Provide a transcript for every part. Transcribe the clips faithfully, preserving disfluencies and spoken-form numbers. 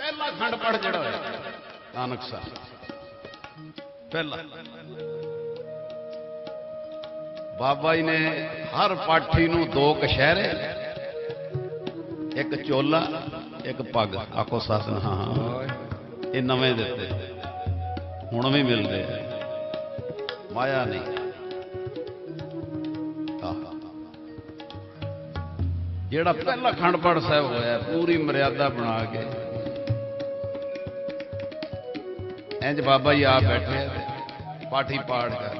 पहला खंड पढ़ जड़ा होया नानक साहब पहला बाबा जी ने हर पाठी नूं दो कशहरे एक चोला एक पग आखो सासन हाँ हाँ ये नवे दिते हुण भी मिलते माया नहीं जेड़ा पहला खंड पाठ साहब होया पूरी मर्यादा बना के इंज बाबा जी आप बैठे पाठी पाठ कर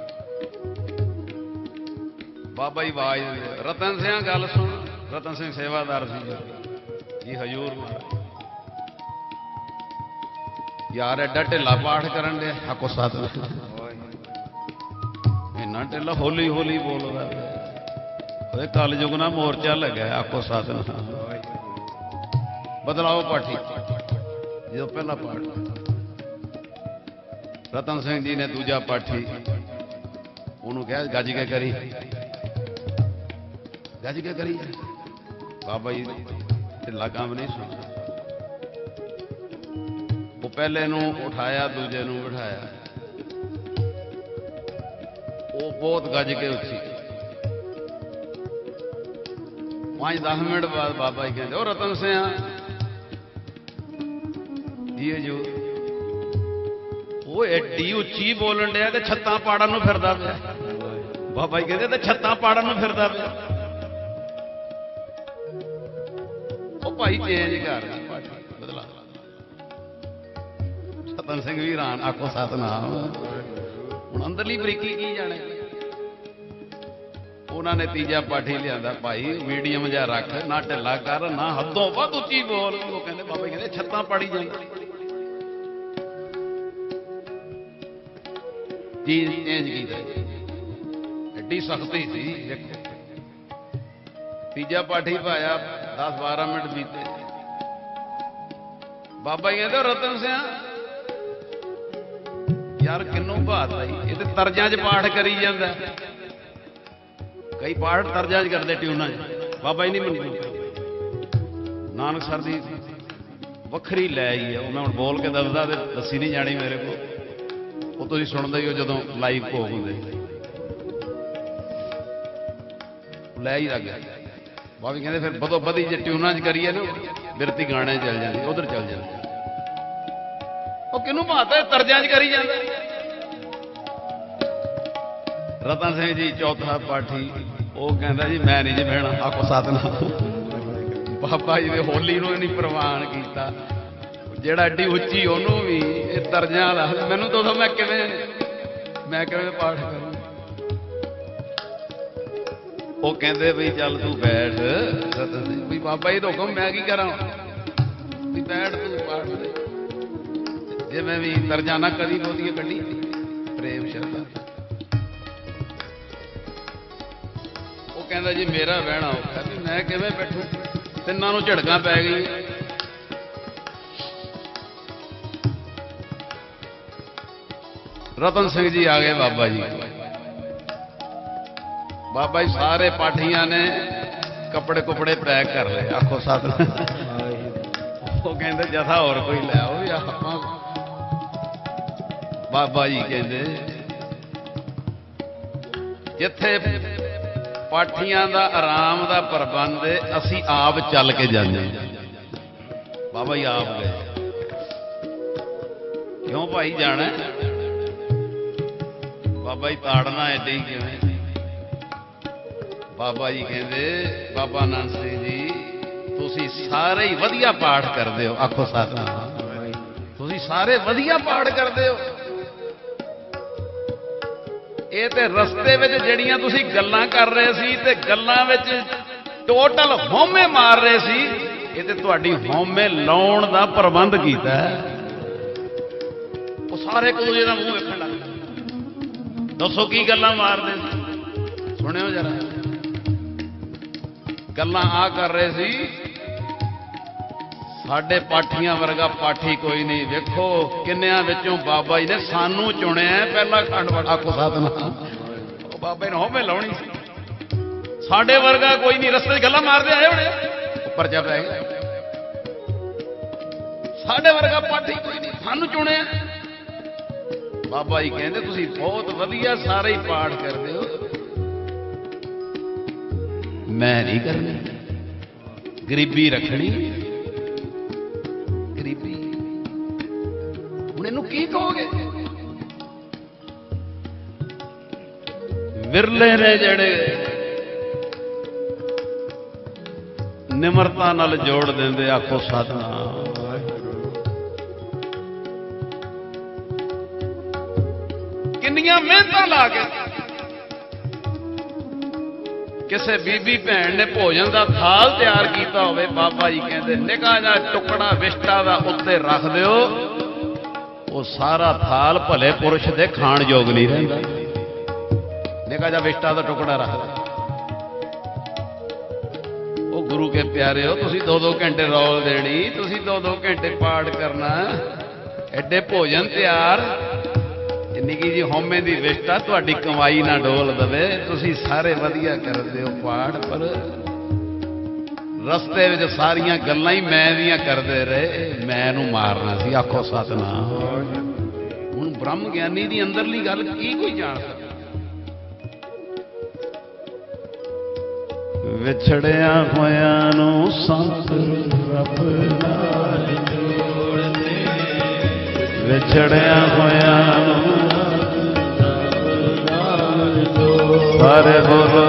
बाबा जी आवाज रतन सिंह गल सुन रतन सिंह सेवादार सी जी हजूर यार एडा ढिला पाठ करन दे आको साथ इन्ना ढिला हौली हौली बोलदा कल युग ना मोर्चा लगा आको साधन बदलाओ पाठी जो पहला पाठ रतन सिंह जी ने दूजा पाठी उन्होंने कहा गज के करी गज के करी बाबा जी ढिला काम नहीं सुना वो पहले नू उठाया दूजे नू बिठाया वो बहुत गज के उठी पांच दस मिनट बाद बाबा जी कहते रतन सिंह जी जो वो एडी उची बोलन दिया तो छत्तां पाड़न नूं फिरदा पिया बाबा जी कहते छत्तां पाड़न नूं फिरदा पिया वो भाई चेंज कर बदला रतन सिंह भी हैरान आखो सतनाम हुण अंदरली बरीकी की जाने उन्होंने तीजा पाठी लिया भाई मीडियम जहा रख ना ढिला कर ना हदों वध उची बोल वो कहते बाबा कहते छत्तां पड़ी जाए चीज चेंज की एडी सख्ती सी देखो तीजा पाठी पाया दस बारह मिनट बीते बाबा जी कहते रतन सिंह यार किनों बात आई ये तो तर्जा च पाठ करी जाता कई पाठ तर्जा च करते ट्यूना बाबा जी नहीं मनते नानक सर की वखरी लै ही है मैं हम बोल के दसदा तो दसी नहीं जानी मेरे को वो तुम सुनते ही हो जो लाइव भोग होंगे लै ही लग गया बाबा कहते फिर बदो बधी जो ट्यूना च करिए ना बिरती गाने चल जाती उधर चल जाती वो किनू भाता तर्जा च करी जाता रतन सिंह जी चौथा पाठी वो कहता जी मैं नहीं जी बहना आखो साधना बाबा जी ने होली नूं नहीं प्रवान किया जेड़ा एडी उच्ची ओनू भी ये तर्जा दस मैनू तो मैं किवें मैं किवें पाठ करूं वो कहते भी चल तू बैठ रतन सिंह भी बाबा जी तो हुक्म मैं की करा भी बैठ तू पाठ दे जे मैं भी तर्जा ना कदी बोलिए कढ़ी प्रेम शरदा कहता जी मेरा बहना औखा भी मैं किवें बैठू तिन्नां नूं झड़कां पै गई रतन सिंह जी आ गए बाबा जी बाबा जी सारे पाठियां ने कपड़े कुपड़े पैक कर ले आखो साथ वो कहते जथा होर कोई लै आओ भी आपां बाबा जी कहते जिथे पाठियां दा आराम दा प्रबंध असी आप चल के जाने बाबा जी आप गए क्यों भाई जाना बाबा जी ताड़ना एडे ही किवें बाबा जी कहते बाबा नानक सिंह जी तुसी सारे ही वधिया पाठ करते हो आखो सतनाम तुसी सारे वधिया पाठ करते हो ये तो रस्ते में जड़ियां तुसी गल्लां कर रहे सी ते गल्लां विच टोटल होमे मार रहे सी ये तो तुहाडी होमे लाउण दा प्रबंध कीता है वो सारे एक दूजे दा मूंह वेखण लग पए दसो की गल्लां मारदे सुनियो जरा गल्लां आ कर रहे सी साडे पाठियां वर्गा पाठी कोई नहीं वेखो किन्नियां विचों बाबा जी ने सानू चुनिया पहला खंड आखो सतनाम बाबा ने होमे लाउणी साडे वर्गा कोई नहीं रस्ते गल्लां मारदे आए होणे परचा पै गया साडे वर्गा पाठी कोई नहीं, सानू चुनिया। बाबा जी कहते तुसीं बहुत वधिया सारे ही पाठ करदे हो, मैं नहीं करनी, गरीबी रखनी। गरीबी हुण इहनूं की कहोगे? विरले ने जिहड़े निमरता नाल जोड़ देंदे, आखो सतनाम। किन्नियां मेहनतां ला के किसी बीबी भैन ने भोजन का थाल तैयार किया होवे, बाबा जी कहते निका जा टुकड़ा विष्टा का उत्ते रख दिओ, वो सारा थाल भले पुरुष दे खाण योग नहीं रहिंदा। निका जा विष्टा का टुकड़ा रख दो। वो गुरु के प्यारे हो, तुसी दो दो घंटे रौल देनी, तुसी दो दो घंटे पाठ करना, एडे भोजन तैयार, निकी जी होमे की विष्टा तुहाडी कमाई ना डोल दवे। तुसी सारे वधिया करदे हो पाठ, पर रस्ते विच सारियां गल्लां ही मैं दियां करदे रहे, मैनू मारना सी। आखो सतनाम। हुण ब्रह्म ज्ञानी दी अंदरली गल की कोई जान सकदा? विछड़िया होया नू संत रब नाल जोड़दे, विछड़िया होया नू सारे गुरु